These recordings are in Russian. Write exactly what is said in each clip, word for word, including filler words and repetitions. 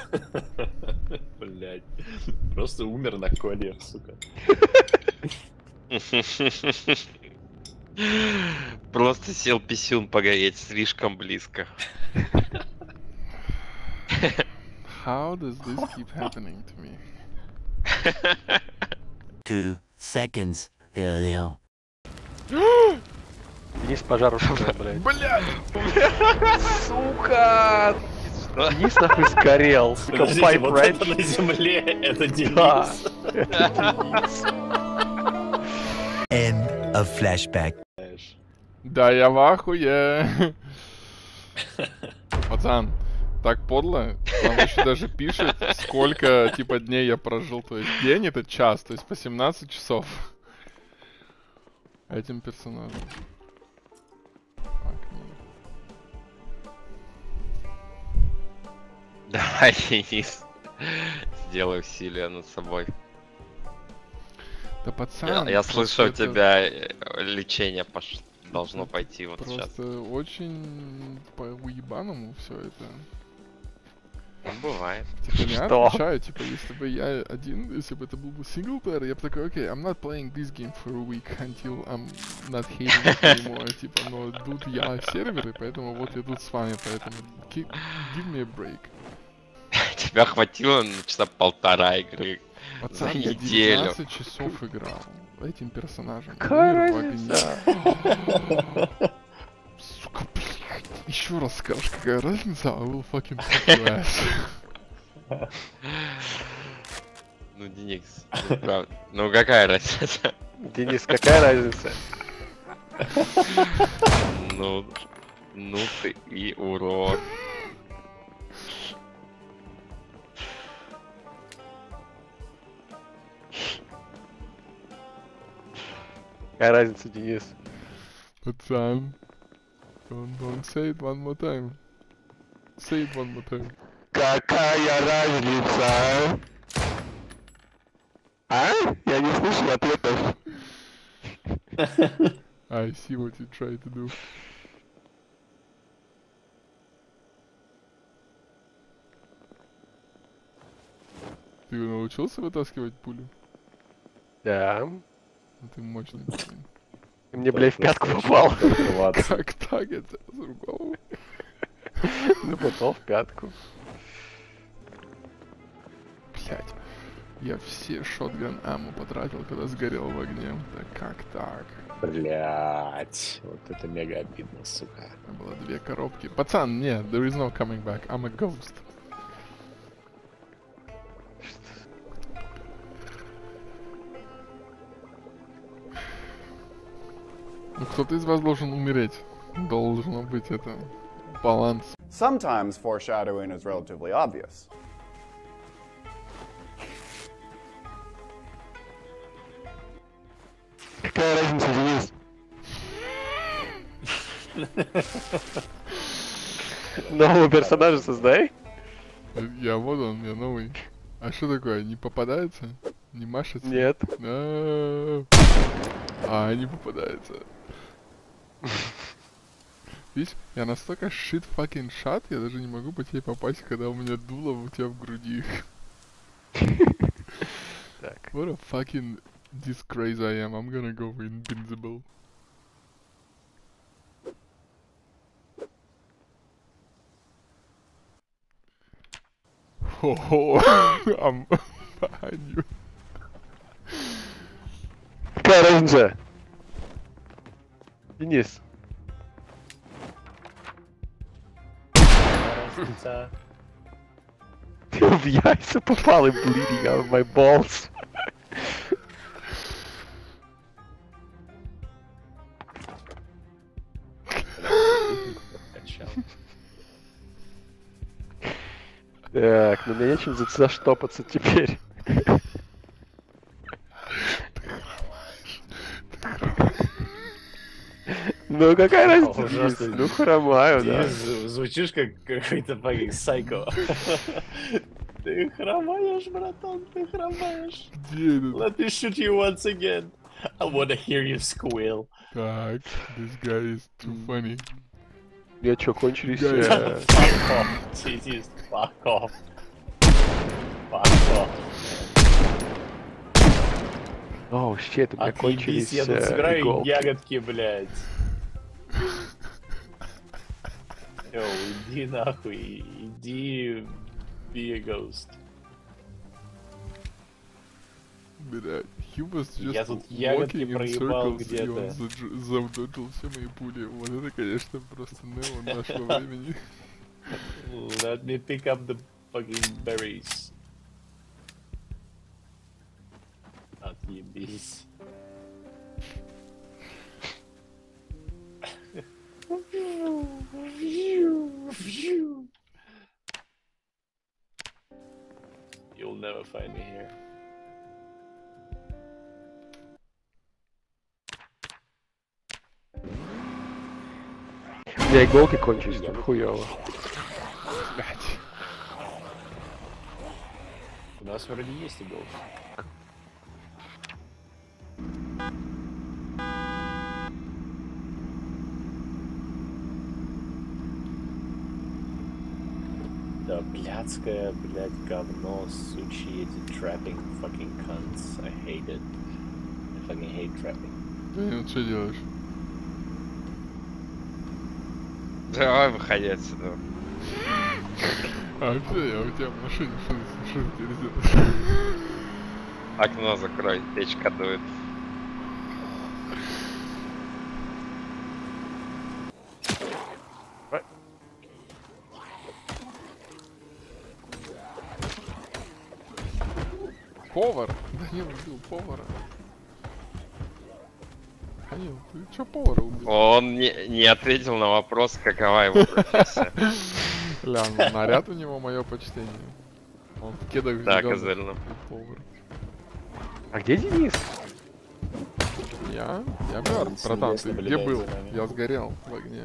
Блять. Просто умер на коле, сука. Просто сел писюн погореть слишком близко. How does this keep happening to me? Two seconds earlier. Денис пожар ушел, блядь. Блядь! Сука! Денис нахуй сгорел. Подождите, Pipe вот right? это на земле, это Да. Денис. Это Денис. End of flashback. Да я в ахуе. Пацан, так подло. Он еще даже пишет, сколько типа дней я прожил. То есть день это час, то есть по семнадцать часов. Этим персонажем. Так, нет. Давай, Денис. Сделай усилия над собой. Да пацан. Я, я слышу, у это тебя э, лечение пош... должно пойти вот Просто сейчас. очень по уебаному все это. Ну, бывает. Типа я Что? отвечаю, типа если бы я один, если бы это был бы синглплеер, я бы такой, окей, I'm not playing this game for a week until I'm not hating it anymore. Типа, но тут я серверы, поэтому вот я тут с вами, поэтому give me a break. Тебя хватило на часа полтора игры. Пацан, За я неделю. девятнадцать часов играл этим персонажем. Какая Умер в огне. разница? Сука, блядь. Еще раз скажешь, какая разница, I will fucking fuck your ass. Ну, Денис, ну, правда. Ну, какая разница? Денис, какая разница? Ну, ну ты и урод. Какая разница, Денис? Пацан, don't, don't say it one more time. Say it one more time. Какая разница? А? Я не слышу ответов. I see what you try to do. Ты научился вытаскивать пулю? Да. Ну ты мощный парень. Ты мне, блядь, в пятку попал. Как так это с другого? Ну, попал в пятку. Блять. Я все шотган аммо потратил, когда сгорел в огне. Да как так? Блять. Вот это мега обидно, сука. Там было две коробки. Пацан, нет, there is no coming back. I'm a ghost. Ну, кто-то из вас должен умереть. Должно быть это баланс. Sometimes foreshadowing is relatively obvious. Какая разница, Денис? Нового персонажа создай. Я вот он, я новый. А что такое? Не попадается? Не машется? Нет. А, а, не попадается. Видишь, я настолько shit fucking shot, я даже не могу по тебе попасть, когда у меня дуло у тебя в груди. Так. What a fucking disgrace I am. I'm gonna go invincible. Ho-ho! I'm behind you. Какая разница? Денис. Разница. Ты в яйца попал и bleeding out of my balls. Так, ну мне нечем за- заштопаться теперь. Ну какая разница, Денис? Ужасно. Ну хромаю, да. Ты звучишь как какой-то fucking сайко. Ты хромаешь, братан, ты хромаешь. Где этот? Let me shoot you once again. I wanna hear you squeal. Так, this guy is too funny. Я чё, кончились? Да, э, Fuck off, Jesus, fuck off. Пошел. Оу, щит, у меня кончились Отъебись, я тут э, собираю иголки. ягодки, блядь. Йоу, иди нахуй, иди be a ghost. Блядь, he was just Я тут ягодки walking in проебал circles, и он где-то. задж- завдоджил все мои пули. Вот это, конечно, просто неон нашего времени. Let me pick up the fucking berries. Отъебись. You'll never find me here. У меня иголки кончились, тут хуёво. Блядь. У нас вроде есть иголки. Да, блядское, блядь, говно, сучьи эти trapping fucking cunts. I hate it. I fucking hate trapping. Блин, что делаешь? Давай выходи отсюда. А, бля, я у тебя в машине, что ты- что ты теперь делаешь? Окно закрой, печка дует. Повар! Данил убил повара. Данил, ты чё повара убил? Он не, не ответил на вопрос, какова его профессия. Ля, ну, наряд у него мое почтение. Он в кедах Да, зелёных козырно. и повар. А где Денис? Я? Я мертв, Он братан, с ты небес где наблюдает был? за нами. Я сгорел в огне.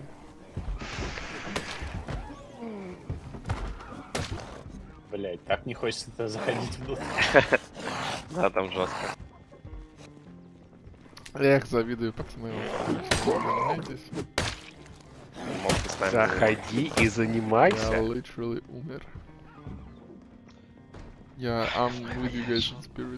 Блядь, так не хочется заходить внутрь. Да, там жестко. Эх, завидую, пацаны. Вы занимаетесь? Мог бы с нами Заходи и Я занимайся. literally умер. Я I'm with you guys in spirit.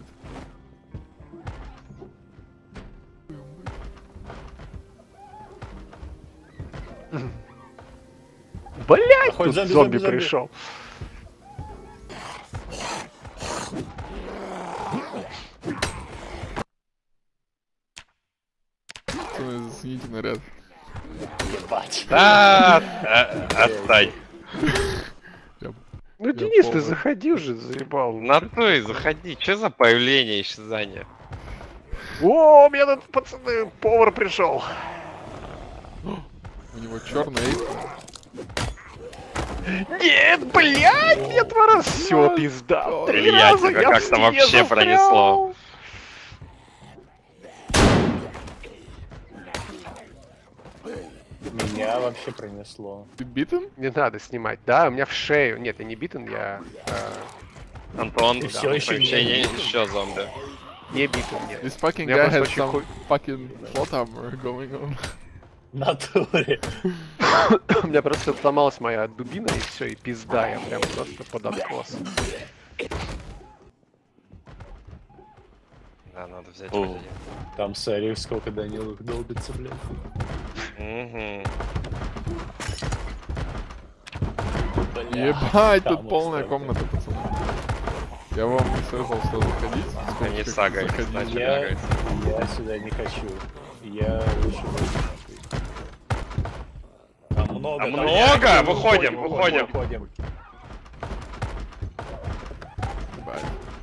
Блять, Хоть тут зомби, зомби зомби, зомби. пришел. Пацаны, зацените наряд. Ебать. Да, а- отстань. Я, Ну, Я Денис, ты повар. заходи уже, заебал. На то и заходи. Че за появление исчезания? О, у меня тут, пацаны, повар пришел. у него черный эйп. Нет, блядь, нет, два раза. Все, пизда. Три Илья, раза тебя я в как-то стене вообще застрял. пронесло. Меня вообще пронесло. Ты битен? Не надо снимать. Да, у меня в шею. Нет, я не битен, я э, Антон, Ты да, всё ещё помещение, не- еще зомби. не битен, нет. This fucking Я guy просто has очень some хуй- fucking plot armor going on. В натуре. У меня просто сломалась моя дубина и все, и пизда, я прям просто под откос. Да, надо взять О. хоть один. Там смотри, сколько Данилов долбится, блядь. Мгм. Бля, Ебать, там тут вот полная столько. комната, пацаны. Я вам не советовал сюда заходить. Они Сколько сагают, заходить. значит. Я, я сюда не хочу. Я лучше буду. Там много. Там там- много? Выходим, выходим. выходим. Ебать.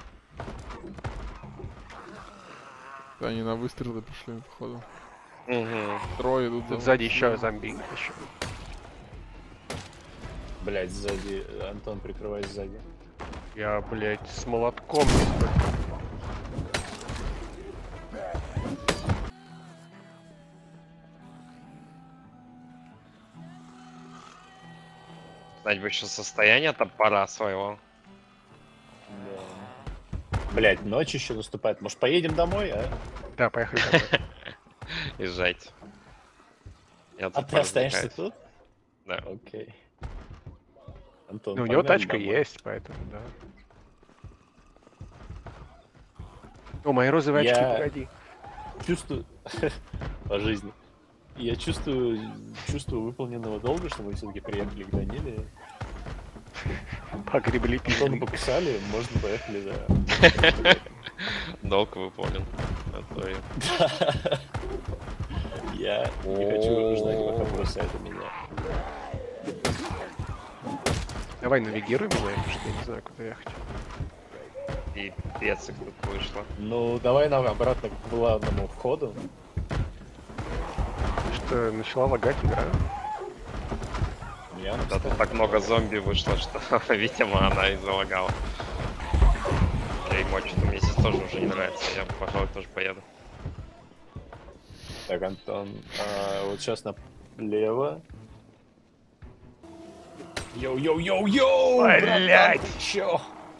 Да, они на выстрелы пришли, походу. Мгм. Трое идут. Тут за сзади мной. еще зомби. Еще. Блять, сзади. Антон, прикрывай сзади. Я, блядь, с молотком. здесь только. Знать бы еще состояние топора своего. Блять, ночь еще наступает. Может, поедем домой, а? Да, поехали. домой. Езжайте. Я А тут ты останешься поразвлекаюсь. тут? Да. Окей. Антон, Ну, у него погнали тачка домой. есть, поэтому, да. О, мои розовые очки, Я- погоди. Чувствую... По жизни. Я чувствую... Чувствую выполненного долга, что мы все-таки приехали к Даниле. Погребли Антона пизды. покусали, можно поехали, да. Долг выполнен. А то и- Я не хочу ждать, пока бросает меня. Давай навигируй меня, потому что я не знаю, куда ехать. Пипец, их тут вышло. Ну, давай нам обратно к главному входу. Что, начала лагать игра? Я Да тут так много зомби вышло, что, видимо, она и залагала. Ей что мне здесь тоже уже не нравится, я, пожалуй, тоже поеду. Так, Антон, а, вот сейчас налево. Йоу-йоу-йоу-йоу! Блядь! Чё?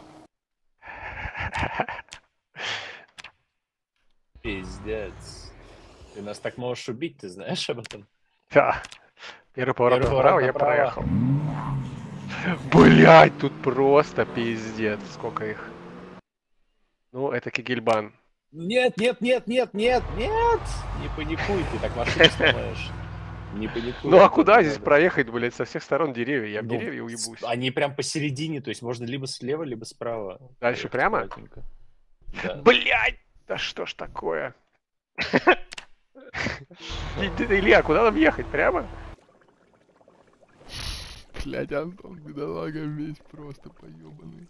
Пиздец. Ты нас так можешь убить, ты знаешь об этом? Да. Первый поворот Первый направо, поворот я направо. проехал. Блять, тут просто пиздец, сколько их. Ну, это Кигельбан. Нет, нет, нет, нет, нет, нет! Не паникуй, ты так машину сломаешь. Не паникуй. Ну а Антон, куда не здесь надо. проехать, блять, со всех сторон деревья? Я в Ну, деревья с- уебусь. Они прям посередине, то есть можно либо слева, либо справа. Дальше Поехать прямо? аккуратненько. Да. Блять! Да что ж такое? И- и- Илья, куда нам ехать? Прямо? Блядь, Антон, бедолага весь просто поёбанный.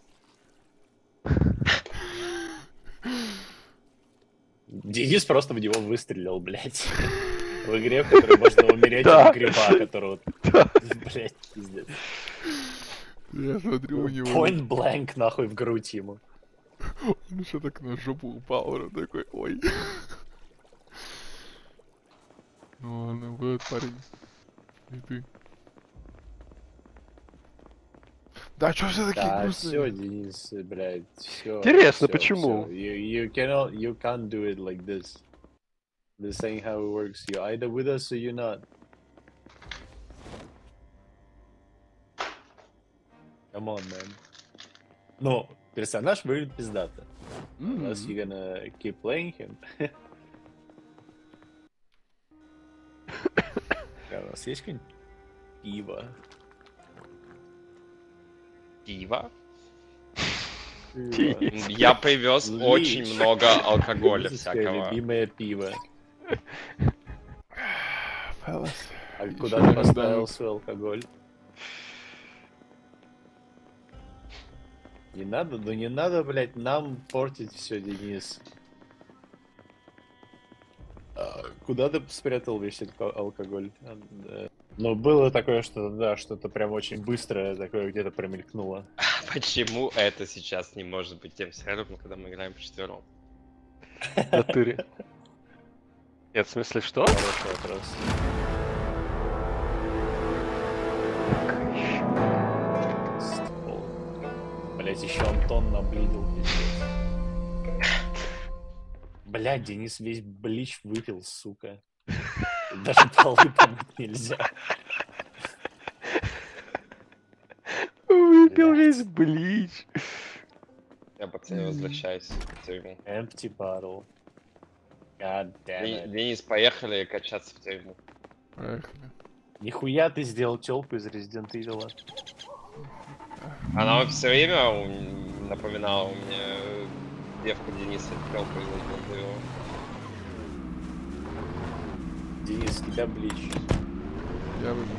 Денис просто в него выстрелил, блядь. В игре, в которой можно умереть Да. от гриба, которого... Да. Блядь, пиздец. Я смотрю, у него... Point blank, нахуй, в грудь ему. Он еще так на жопу упал, он такой, ой. Ну ладно, вот парень. И ты. Да чё все такие Да, грустные? все, Денис, блядь, все. Интересно, почему? You, you cannot, you can't do it like this. This ain't how it works. You're either with us or you're not. Come on, man. Ну, персонаж выглядит пиздато. Unless you're gonna keep playing him. А у нас есть какое-нибудь пиво? Пиво? Пиво. Я привез Лич. очень много алкоголя Русское всякого. любимое пиво. Fellas. А Ещё куда ты не поставил знаю. свой алкоголь? Не надо, ну не надо, блядь, нам портить все, Денис. А, куда ты спрятал весь алко- алкоголь? А, да. Ну, было такое, что, да, что-то прям очень быстрое такое где-то промелькнуло. Почему это сейчас не может быть тем сервером, когда мы играем вчетвером? В натуре. Нет, в смысле, что? Хороший вопрос. Ствол. Блять, еще Антон наблидил, пиздец. Блять, Денис весь блич выпил, сука. Даже полы помыть нельзя. Выпил Блядь. весь блич. Я пацаны возвращаюсь в тюрьму. Empty bottle. God damn Дени- it. Денис, поехали качаться в тюрьму. Поехали. Нихуя ты сделал телку из Resident Evil. Она все время у м- напоминала мне девку Дениса, телку из Resident Evil. Денис, с тебя блич. Я выпил.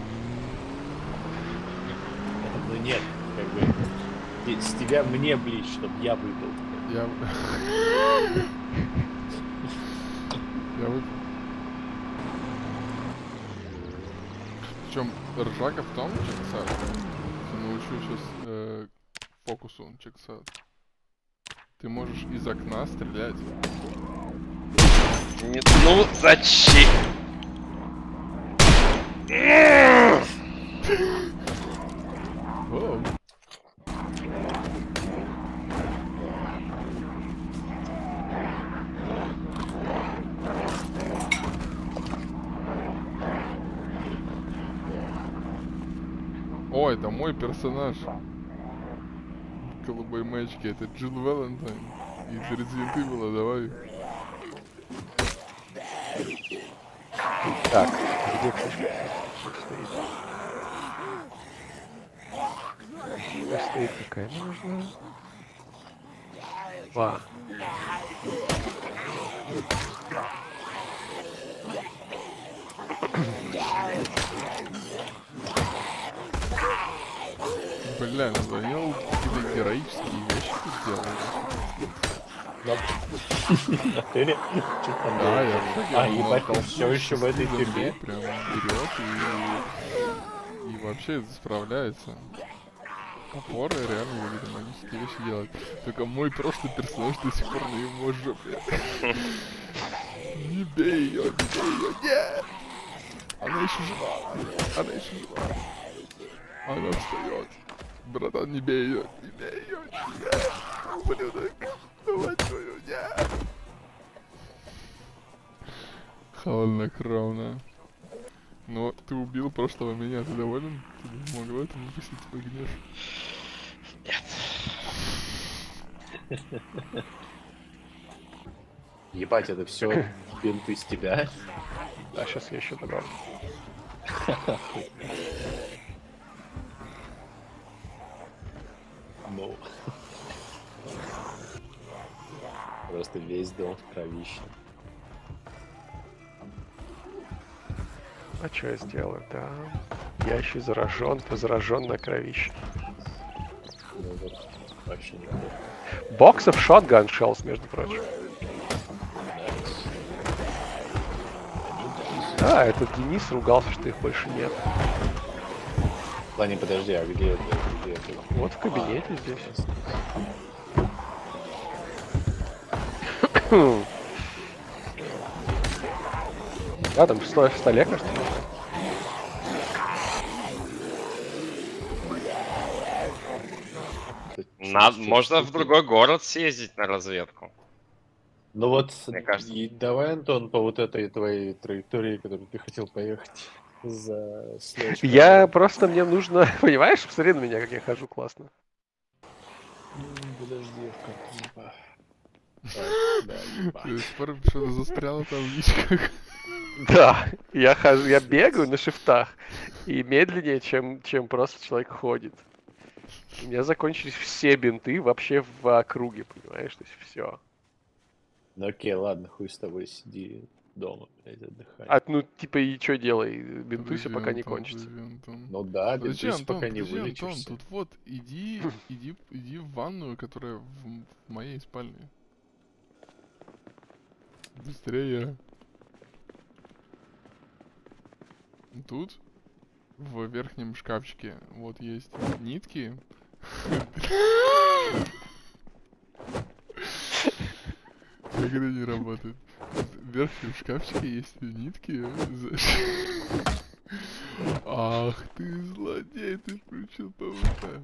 Ну нет, как бы. Де- С тебя мне блич, чтоб я выпил. Я... Я выпил. Причем ржака в том, чексат. Я научу сейчас э, фокусу чексат. Ты можешь из окна стрелять. Нет, ну зачем? Воу. О, это мой персонаж. Голубой мальчики, это Джилл Валентайн. И тридцать винты было, давай. Так, где флешка стоит? Флешка стоит какая нужна? Ва. Бля, ну занял какие-то героические вещи тут делал. Натыре? Чё там Да, было? я в шоке. А, он ебать, он толкнул все еще в этой стилем тюрьме? Б прям берет и... И вообще справляется. Опоры реально какие-то магические вещи делать. Только мой прошлый персонаж до сих пор на его жопе. Не бей ее, не бей ее, нет! Она еще жива, она еще жива. Она встает. Братан, не бей ее, не бей ее, нет! Ублюдок, мать твою, нет! Холоднокровно. Но ты убил прошлого меня, ты доволен? Ты не могла это выпустить свой гнев? Ебать, это все бинты с тебя? Да, сейчас я еще добавлю. Ну. Просто весь дом в кровище. А что я сделаю? Да. Я еще заражен, ты заражен на кровище. Ну вот, вообще неплохо. Box of shotgun shells, между прочим. А, этот Денис ругался, что их больше нет. Ладно, подожди, а где это? Где это? Вот в кабинете здесь. А, там в столе, в столе, кажется. Надо, можно в другой город съездить на разведку. Ну вот, Мне кажется. и давай, Антон, по вот этой твоей траектории, которую ты хотел поехать за следующим. Я просто, мне нужно, понимаешь, посмотри на меня, как я хожу классно. Подожди, в карту ебать. Да, До ебать. сих пор что-то застряло там в личках. Да, я хожу, я бегаю на шифтах и медленнее, чем, чем просто человек ходит. У меня закончились все бинты вообще в округе, понимаешь, то есть все. Ну окей, ладно, хуй с тобой, сиди дома, блядь, отдыхай. А, ну, типа, и что делай, бинтуйся, Подожди, пока не Антон, кончится. подожди, Антон. Ну да, Подожди, бинтуйся, Антон, пока не подожди, Антон, вылечишься. тут вот, иди, иди, иди в ванную, которая в, в моей спальне. Быстрее. Тут, в верхнем шкафчике, вот есть нитки. Как это не работает? В верхнем шкафчике есть нитки. Ах ты злодей, ты включил ПВП.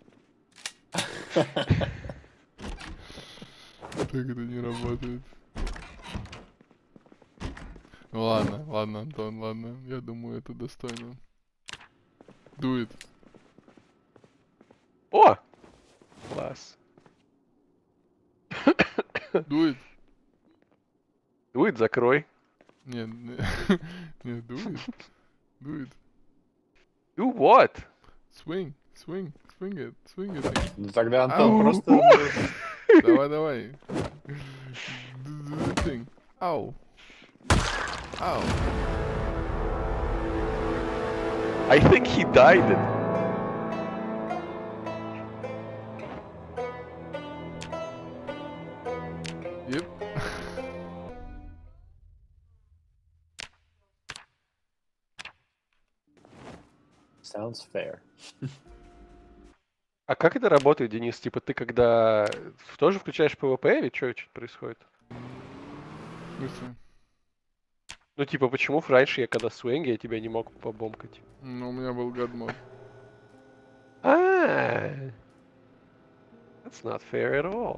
Так это не работает. Ну ладно, ладно, Антон, ладно. Я думаю, это достойно. Дует. О! Класс. Дует. Дует, закрой. Нет, не, не, дует. Дует. Do what? Swing, swing, swing it, swing it. Ну тогда, Антон, Ау. просто... Давай, давай. Do the thing. Ау. Ау. I think he died it. Yep. Sounds fair. А как это работает, Денис? Типа ты когда тоже включаешь ПВП или что происходит? В смысле? Ну типа почему раньше я когда свинги, я тебя не мог побомкать? Ну, у меня был гадмод. А, that's not fair at all.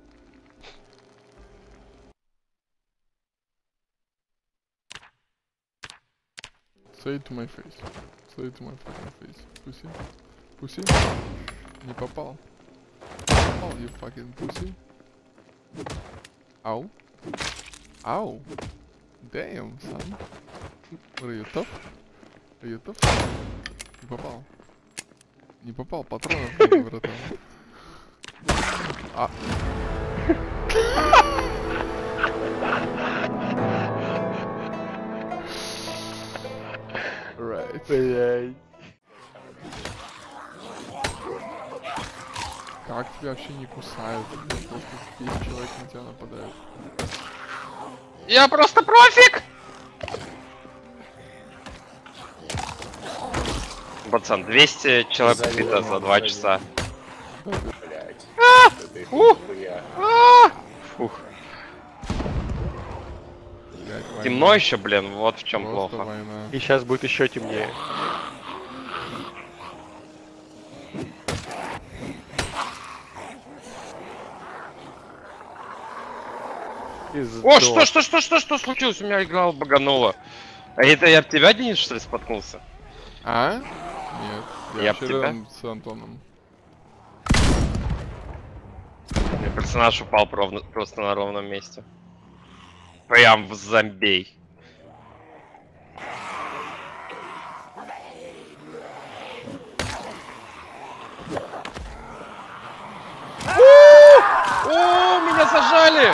Say it to my face. Say it to my fucking face. Pussy. Pussy. Не попал. Попал, you fucking pussy. Ау. Ау. Damn, son. What are you tough? Are you tough? Не попал. Не попал, патронов нет, братан. А. Right. Блядь. Как тебя вообще не кусают? Просто десять человек на тебя нападают. Я просто профик! Пацан, двести человек Сзади убито меня, за два сзади. часа. Блять. Ух! Фух. Блядь, война. Темно еще, блин, вот в чем Просто плохо. война. И сейчас будет еще темнее. О, что, что, что, что, что случилось? У меня игра баганула. А это я об тебя, Денис, что ли, споткнулся? А? Нет. Я, Я б вообще тебя. рядом с Антоном. У меня персонаж упал ровно, просто на ровном месте. Прям в зомбей. О, меня зажали!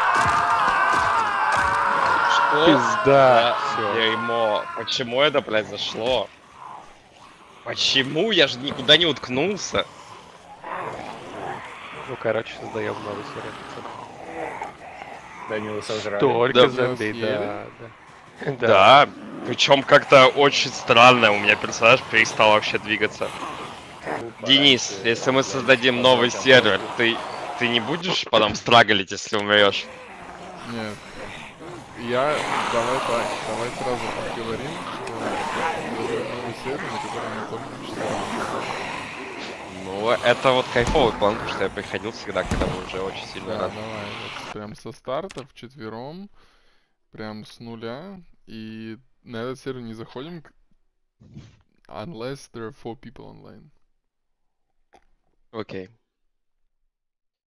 Что? Пизда. за Всё. Дерьмо. Почему это произошло? Почему? Я же никуда не уткнулся. Ну, короче, создаем новый сервер. Данила сожрали. Только Да, зомби, нас да, да. Да. Причем как-то очень странно. У меня персонаж перестал вообще двигаться. Денис, если мы создадим новый сервер, ты, ты не будешь потом страглить, если умрешь? Нет. Я... Давай так, давай сразу поговорим, что это новый сервер, на котором мы только четвером. Ну, это вот кайфовый план, потому что я приходил всегда, когда мы уже очень сильно Да, рады. давай, вот прям со старта вчетвером, прям с нуля, и на этот сервер не заходим, к- unless there are four people online. Окей.